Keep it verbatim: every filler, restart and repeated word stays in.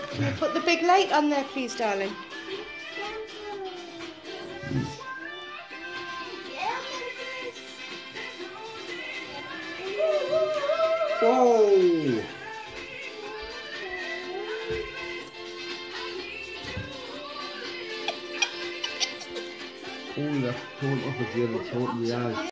Can you put the big light on there, please, darling? Oh! Hold that phone up again, it's holding the eye.